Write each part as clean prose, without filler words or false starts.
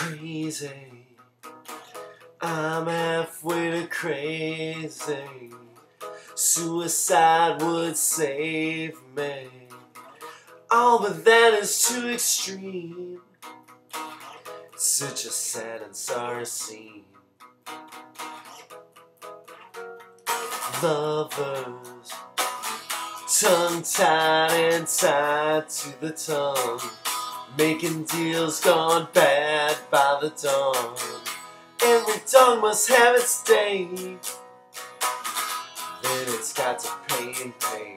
crazy. I'm halfway to crazy. Suicide would save me. Oh, but that is too extreme. Such a sad and sorry scene. Lovers, tongue-tied and tied to the tongue, making deals gone bad by the dawn. Every dog must have its day, then it's got to pay and pay.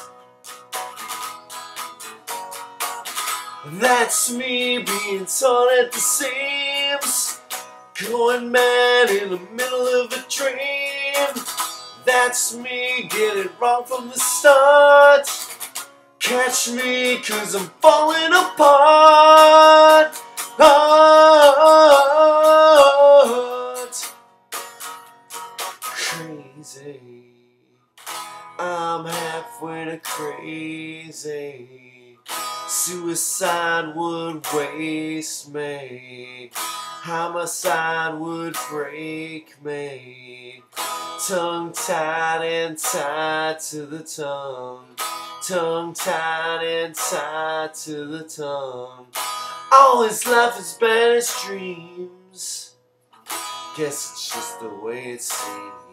That's me being torn at the seams, going mad in the middle of a dream. That's me getting it wrong from the start. Catch me 'cause I'm falling apart. Crazy. I'm halfway to crazy. Suicide would waste me. Homicide would break me. Tongue-tied and tied to the tongue. Tongue-tied and tied to the tongue. All his life is bad as dreams. Guess it's just the way it seems.